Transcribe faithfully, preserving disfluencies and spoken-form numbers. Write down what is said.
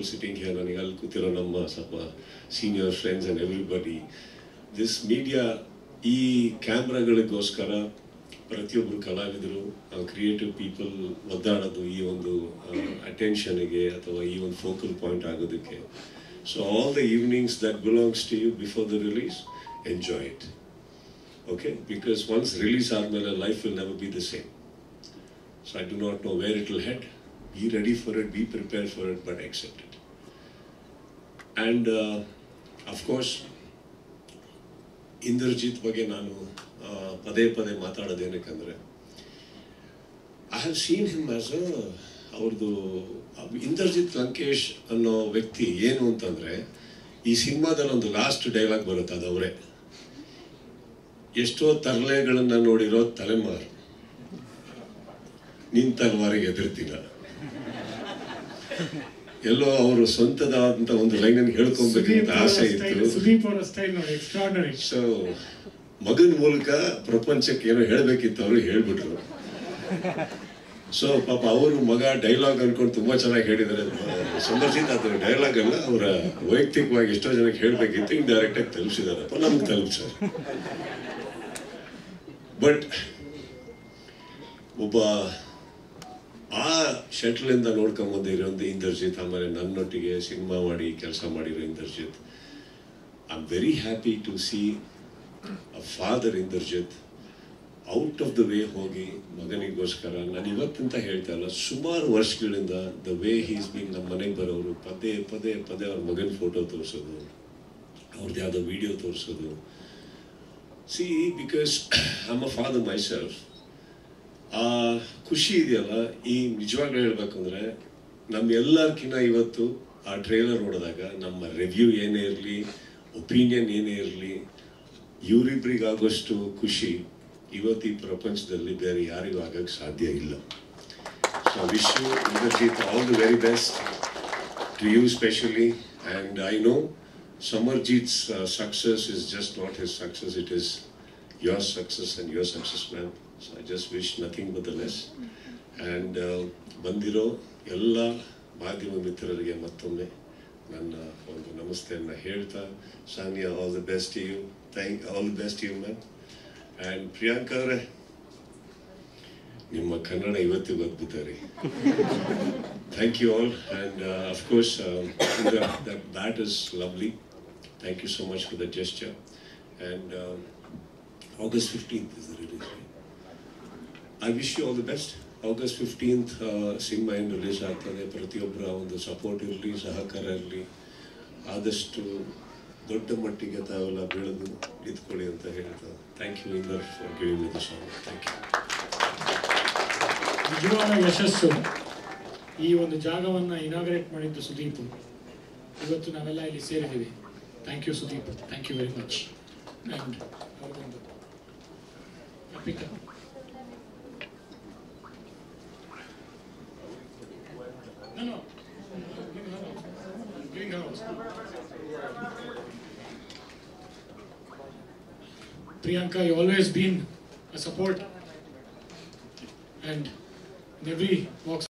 people sitting here, ನನಗೆ ಅಲ್ಲಿ ಕೂತಿರೋ ನಮ್ಮ ಸ್ವಲ್ಪ senior friends and everybody, this media ಈ ಕ್ಯಾಮ್ರಾಗಳಿಗೋಸ್ಕರ ಪ್ರತಿಯೊಬ್ಬರು ಕಲಾವಿದರು, ಕ್ರಿಯೇಟಿವ್ ಪೀಪಲ್ ಒದ್ದಾಡೋದು ಈ ಒಂದು ಅಟೆನ್ಷನ್ಗೆ ಅಥವಾ ಈ ಒಂದು ಫೋಕಲ್ ಪಾಯಿಂಟ್ ಆಗೋದಕ್ಕೆ. So all the evenings that belongs to you before the release, enjoy it. Okay, because once release ಆದ್ಮೇಲೆ life will never be the same. So I do not know where it will head. Be ready for it, be prepared for it, but accept it. And uh, of course, Indrajit ಬಗ್ಗೆ ನಾನು ಪದೇ ಪದೇ ಮಾತಾಡೋದೇನಕ್ಕಂದ್ರೆ, I have seen him as a ಅವ್ರದ್ದು ಇಂದ್ರಜಿತ್ ಲಂಕೇಶ್ ಅನ್ನೋ ವ್ಯಕ್ತಿ ಏನು ಅಂತಂದ್ರೆ, ಈ ಸಿನಿಮಾದಲ್ಲಿ ಒಂದು ಲಾಸ್ಟ್ ಡೈಲಾಗ್ ಬರುತ್ತೆ, ಅದು ಅವರೇ. ಎಷ್ಟೋ ತರಲೆಗಳನ್ನ ನೋಡಿರೋ ತಲೆಮಾರು, ನಿನ್ ತಲೆಮಾರಿಗೆ ಎದುರ್ತಿಲ್ಲ. ಎಲ್ಲೋ ಅವರು ಸ್ವಂತದಾದಂತ ಒಂದು ಲೈನ್ ಅನ್ನು ಹೇಳ್ಕೊಬೇಕಂತ ಆಸೆ ಇತ್ತು. ಸೊ ಮಗನ ಮೂಲಕ ಪ್ರಪಂಚಕ್ಕೆ ಏನೋ ಹೇಳ್ಬೇಕಿತ್ತು, ಅವರು ಹೇಳ್ಬಿಟ್ರು. ಸೊ ಪಾಪ ಅವರು ಮಗ ಡೈಲಾಗ್ ಅನ್ಕೊಂಡು ತುಂಬಾ ಚೆನ್ನಾಗಿ ಹೇಳಿದ್ದಾರೆ. ಸಮರ್ಜಿತ್ ಅದು ಡೈಲಾಗ್ ಅಲ್ಲ, ಅವರ ವೈಯಕ್ತಿಕವಾಗಿ ಎಷ್ಟೋ ಜನಕ್ಕೆ ಹೇಳ್ಬೇಕಿತ್ತು, ಇಂಡೈರೆಕ್ಟ್ ಆಗಿ ತಲುಪಿಸಿದಾರಪ್ಪ, ನಮ್ಗೆ ತಲುಪಿಸ್ತಾರೆ. ಬಟ್ ಒಬ್ಬ ಆ ಶಟ್ಲಿಂದ ನೋಡ್ಕೊಂಬಂದಿರೋ ಇಂದ್ರಜಿತ್, ಆಮೇಲೆ ನನ್ನೊಟ್ಟಿಗೆ ಸಿನಿಮಾ ಮಾಡಿ ಕೆಲಸ ಮಾಡಿರೋ Indrajit, I am very happy to see a father Indrajit out of the way ಹೋಗಿ ಮಗನಿಗೋಸ್ಕರ. ನಾನು ಇವತ್ತಂತ ಹೇಳ್ತಾ ಇಲ್ಲ, ಸುಮಾರು ವರ್ಷಗಳಿಂದ ದ ವೇ ಹೀಸ್ ಬೀನ್ ನಮ್ಮ ಮನೆಗೆ ಬರೋರು ಪದೇ ಪದೇ ಪದೇ ಅವ್ರ ಮಗನ ಫೋಟೋ ತೋರಿಸೋದು, ಅವ್ರದ್ದು ಯಾವುದೋ ವಿಡಿಯೋ ತೋರಿಸೋದು. See, because I am a father myself. ಆ ಖುಷಿ ಇದೆಯಲ್ಲ, ಈ ನಿಜವಾಗ್ಲೂ ಹೇಳ್ಬೇಕಂದ್ರೆ ನಮ್ಮೆಲ್ಲರ್ಕಿನ್ನ ಇವತ್ತು ಆ ಟ್ರೇಲರ್ ನೋಡಿದಾಗ ನಮ್ಮ ರಿವ್ಯೂ ಏನೇ ಇರಲಿ, ಒಪಿನಿಯನ್ ಏನೇ ಇರಲಿ, ಇವರಿಬ್ರಿಗಾಗೋಷ್ಟು ಖುಷಿ ಇವತ್ತು ಈ ಪ್ರಪಂಚದಲ್ಲಿ ಬೇರೆ ಯಾರಿಗೂ ಆಗಕ್ಕೆ ಸಾಧ್ಯ ಇಲ್ಲ. So wish you Indrajit all the very best to you specially. And I know Samarjit's uh, success is just not his success, it is your success and your success, man. So I just wish nothing but the best. And ಬಂದಿರೋ ಎಲ್ಲ ಮಾಧ್ಯಮ ಮಿತ್ರರಿಗೆ ಮತ್ತೊಮ್ಮೆ ನನ್ನ ಒಂದು ನಮಸ್ತೆಯನ್ನು ಹೇಳ್ತಾ, Sania, all the best to you. Thank all the best to you, ma'am. And Priyanka ಅವರೇ, ನಿಮ್ಮ ಕನ್ನಡ ಇವತ್ತಿಗೂ ಅದ್ಭುತ ರೀ. Thank you all, and uh, of course uh, that, that that is lovely. Thank you so much for the gesture. And uh, August fifteenth is the release. I wish you all the best. August fifteenth cinema in release ಆಗ್ತದೆ. ಪ್ರತಿಯೊಬ್ಬರ ಒಂದು support ಇರಲಿ, ಸಹಕಾರ ಇರಲಿ, ಆದಷ್ಟು ದೊಡ್ಡ ಮಟ್ಟಿಗೆ ತಾವೆಲ್ಲ ಬೆಳೆದು ನಿಂತ್ಕೊಳ್ಳಿ ಅಂತ ಹೇಳ್ತಾ, thank you Inder for giving me the song. Thank you. ನಿಜವಾದ ಯಶಸ್ಸು ಈ ಒಂದು ಜಾಗವನ್ನು ಇನಾಗ್ರೇಟ್ ಮಾಡಿದ್ದು ಸುದೀಪ್. ಇವತ್ತು ನಾವೆಲ್ಲ ಇಲ್ಲಿ ಸೇರಿದ್ದೀವಿ. Thank you Sudeep, thank you very much. And ಅವ್ರಿಗೊಂದು Priyanka, you always been a support and in every walk